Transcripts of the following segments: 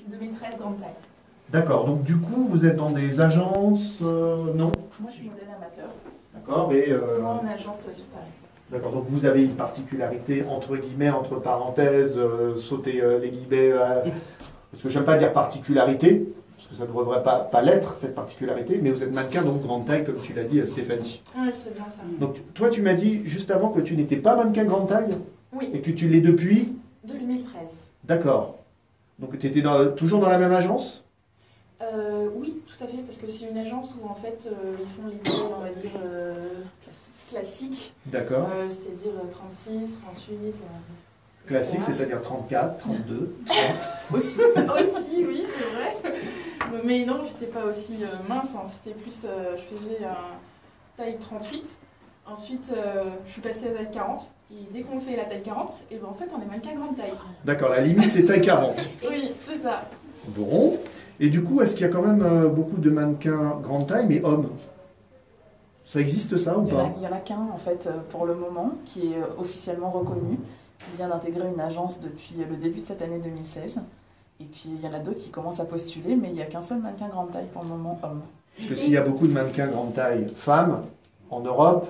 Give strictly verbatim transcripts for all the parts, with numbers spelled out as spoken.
depuis deux mille treize, grande taille. D'accord, donc du coup, vous êtes dans des agences, euh, non? Moi, je suis modèle amateur. D'accord, et... Euh, Moi, en agence euh, sur Paris. D'accord, donc vous avez une particularité, entre guillemets, entre parenthèses, euh, sauter euh, les guillemets, euh, parce que j'aime pas dire particularité, parce que ça ne devrait pas, pas l'être, cette particularité, mais vous êtes mannequin, donc grande taille, comme tu l'as dit, Stéphanie. Oui, c'est bien ça. Donc toi, tu m'as dit juste avant que tu n'étais pas mannequin grande taille? Oui. Et que tu l'es depuis? deux mille treize. D'accord. Donc tu étais dans, toujours dans la même agence? euh, Oui, tout à fait, parce que c'est une agence où en fait euh, ils font l'idée, on va dire, euh, classique. D'accord. Euh, C'est-à-dire trente-six, trente-huit. Euh, Classique, et cetera. c'est-à-dire trente-quatre, trente-deux, trente. Aussi, aussi, oui, c'est vrai. Mais non, j'étais pas aussi euh, mince, hein. C'était plus, euh, je faisais un taille trente-huit. Ensuite, euh, je suis passée à la taille quarante. Et dès qu'on fait la taille quarante, et ben en fait, on est mannequin grande taille. D'accord, la limite c'est taille quarante. Oui, c'est ça. Bon. Et du coup, est-ce qu'il y a quand même euh, beaucoup de mannequins grande taille, mais hommes? Ça existe ça ou Il y en a, pas? il y en a qu'un en fait euh, pour le moment qui est euh, officiellement reconnu, qui vient d'intégrer une agence depuis le début de cette année deux mille seize. Et puis il y en a d'autres qui commencent à postuler, mais il n'y a qu'un seul mannequin grande taille pour le moment homme. Parce que s'il y a beaucoup de mannequins grande taille femmes, en Europe,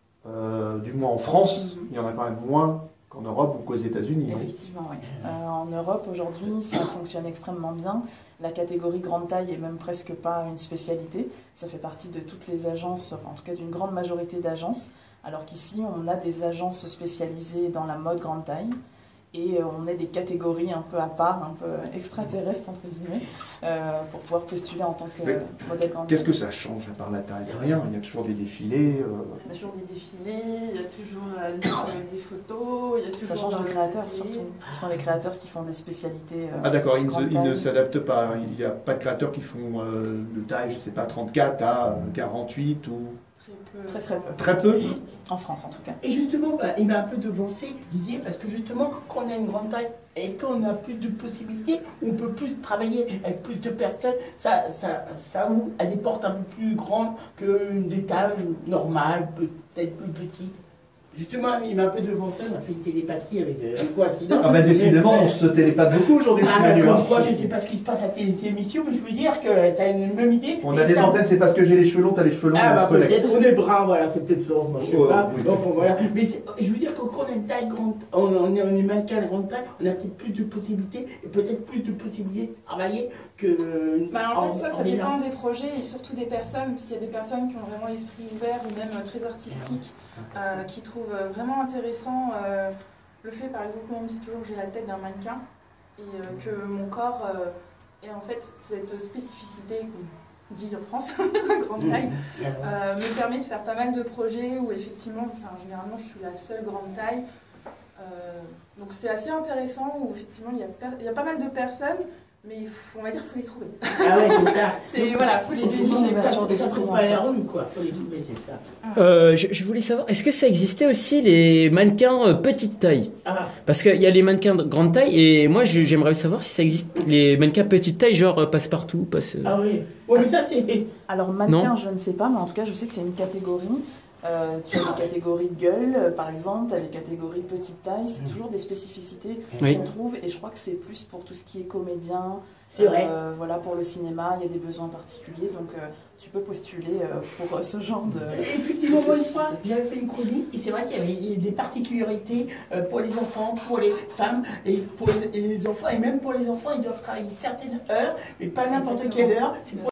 euh, du moins en France, il y en a quand même moins qu'en Europe ou qu'aux États-Unis. Non? Effectivement, oui. Euh, en Europe, aujourd'hui, ça fonctionne extrêmement bien. La catégorie grande taille est même presque pas une spécialité. Ça fait partie de toutes les agences, enfin, en tout cas d'une grande majorité d'agences. Alors qu'ici, on a des agences spécialisées dans la mode grande taille. Et on a des catégories un peu à part, un peu extraterrestres, entre guillemets, euh, pour pouvoir postuler en tant que Mais modèle grande taille. Qu'est-ce que ça change à part la taille? Rien, il y a toujours des défilés. Euh... Il y a toujours des défilés, il y a toujours euh, des, des photos, il y a toujours... Ça change de euh, créateurs, des surtout. Ce sont les créateurs qui font des spécialités. Euh, Ah d'accord, ils, grande ne- ils ne taille. s'adaptent pas. Il n'y a pas de créateurs qui font euh, de taille, je sais pas, trente-quatre à quarante-huit ou... Très peu. Très très peu. Très peu? En France en tout cas. Et justement, bah, il m'a un peu devancé, Didier, parce que justement, quand on a une grande taille, est-ce qu'on a plus de possibilités? On peut plus travailler avec plus de personnes? Ça, ça, ça ouvre à des portes un peu plus grandes qu'une des tailles normales, peut-être plus petites. Justement, il m'a un peu devancé, on a fait une télépathie avec euh, coïncidence. Ah bah décidément, on se télépathe beaucoup aujourd'hui, Ah, Manu, hein. moi, je sais pas ce qui se passe à tes émissions, mais je veux dire que tu as une même idée. On a des antennes, c'est parce que j'ai les cheveux longs, t'as les cheveux longs, Ah on bah se connecte. peut-être, on est brun, voilà, c'est peut-être ça, moi je sais Oh, pas. oui. Donc voilà. Mais c'est- je veux dire que quand on a une taille grande, on, on est, on est mannequin de grande taille, on a peut-être plus de possibilités, et peut-être plus de possibilités de travailler que... Bah, en fait, ça, ça est dépend là. des projets et surtout des personnes, parce qu'il y a des personnes qui ont vraiment l'esprit ouvert ou même euh, très artistique, euh, qui trouvent euh, vraiment intéressant euh, le fait, par exemple, moi on me dit toujours que j'ai la tête d'un mannequin et euh, que mon corps euh, est en fait cette spécificité qu'on dit en France, grande taille, euh, me permet de faire pas mal de projets où effectivement, enfin, généralement je suis la seule grande taille. Euh, donc c'est assez intéressant où effectivement il y a, per- il y a pas mal de personnes. Mais il faut- on va dire qu'il faut les trouver. Ah ouais, c'est ça. C'est voilà, faut les C'est une question trouver. d'ouverture d'esprit, en pas la fait. rue, quoi. Faut les trouver, c'est ça. Euh, je, je voulais savoir, est-ce que ça existait aussi les mannequins euh, petite taille? Ah, Parce qu'il y a les mannequins de grande taille et moi je- j'aimerais savoir si ça existe les mannequins petite taille, genre euh, passe-partout, passe. ah oui. Ouais, mais ça, c'est... Alors mannequin, Non. je ne sais pas, mais en tout cas, je sais que c'est une catégorie. Euh, tu as des catégories gueule, euh, par exemple, tu as des catégories petite taille, c'est toujours des spécificités Oui. qu'on trouve, et je crois que c'est plus pour tout ce qui est comédien, C'est vrai. euh, voilà, pour le cinéma, il y a des besoins particuliers, donc euh, tu peux postuler euh, pour euh, ce genre de... Effectivement, moi, une spécificité. fois, j'avais fait une chronique et c'est vrai qu'il y avait des particularités euh, pour les enfants, pour les femmes et pour les, et les enfants. Et même pour les enfants, ils doivent travailler certaines heures, mais pas n'importe quelle heure. C'est pour